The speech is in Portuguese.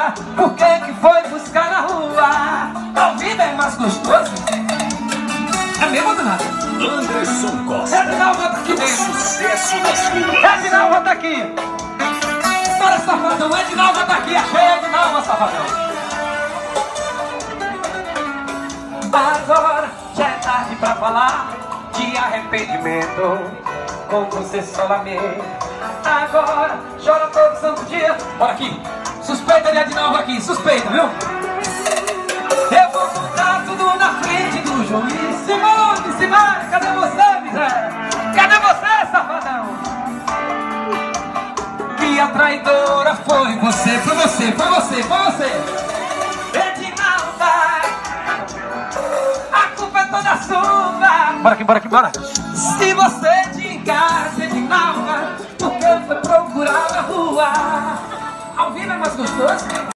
por que foi buscar na rua? Ao vivo é mais gostoso. É mesmo do nada? Anderson Costa. Edinalva tá aqui dentro. Sucesso das ruas. Edinalva tá aqui. Para Safadão, Edinalva tá aqui. Achei Edinalva, Safadão. Agora já é tarde pra falar de arrependimento. Com você só lamento. Agora chora todo santo dia. Bora aqui. Suspeita de Edinalva aqui. Suspeita, viu? Eu vou contar tudo na frente do juiz. Simone, Simone, cadê você, miséria? Cadê você, safadão? Que a traidora foi você. Foi você, foi você, foi você. Edinalva, a culpa é toda sua. Bora aqui, bora aqui, bora. Se você te encarce, Edinalva, porque foi procurar na rua. Ao vivo é mais gostoso.